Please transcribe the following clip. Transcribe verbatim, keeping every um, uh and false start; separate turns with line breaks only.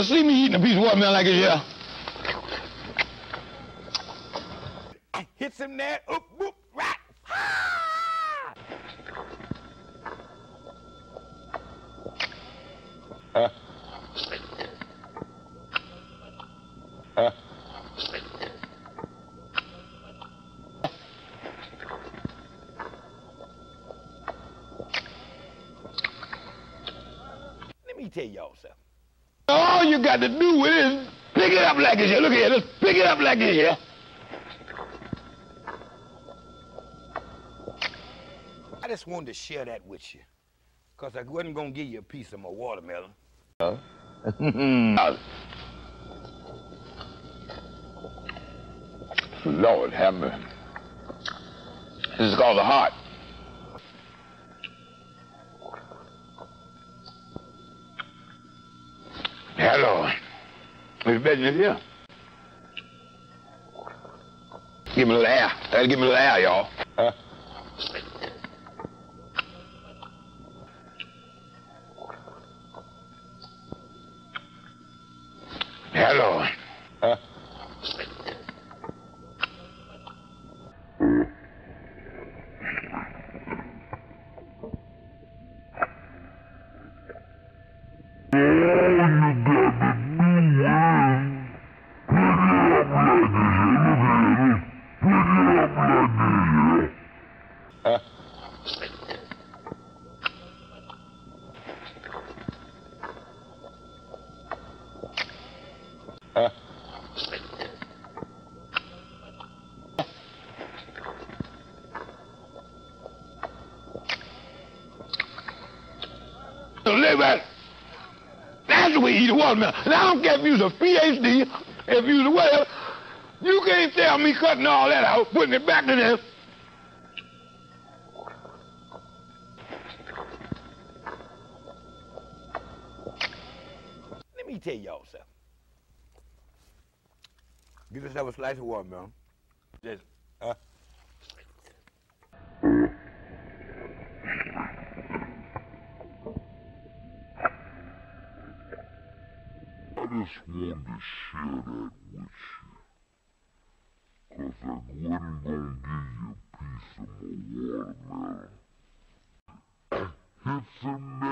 ever see me eating a piece of watermelon like this here?
Hits him there, oop, whoop, right.
Uh. Uh.
Let me tell y'all something.
All you got to do with it is pick it up like this here. Look here, just pick it up like this here.
I just wanted to share that with you, because I wasn't going to give you a piece of my watermelon.
Oh. Lord have mercy. This is called the heart. Hello. It's business here. Give me a little air. That'll give me a little air, y'all. Huh? Hello. Huh? Huh? Huh? So live at. That's the way you eat a watermelon. And I don't care if you're a P H D, if you're whatever. You can't tell me cutting all that out, putting it back in there.
Let me tell y'all something. Give yourself a slice of watermelon. Just, uh.
I just wanted to share that with you, because I wasn't going to give you a piece of my watermelon. Hit some